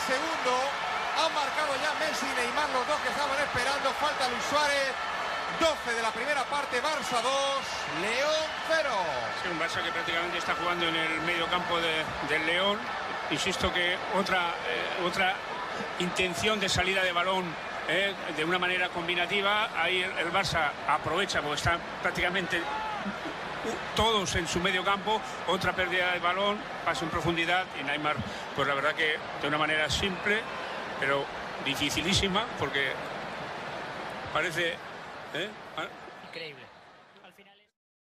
segundo. Han marcado ya Messi y Neymar, los dos que estaban esperando. Falta Luis Suárez. 12 de la primera parte, Barça 2, León 0. Sí, un Barça que prácticamente está jugando en el medio campo del León. Insisto que otra intención de salida de balón de una manera combinativa. Ahí el Barça aprovecha porque están prácticamente todos en su medio campo. Otra pérdida de balón, paso en profundidad y Neymar, pues la verdad que de una manera simple, pero dificilísima, porque parece... Increíble.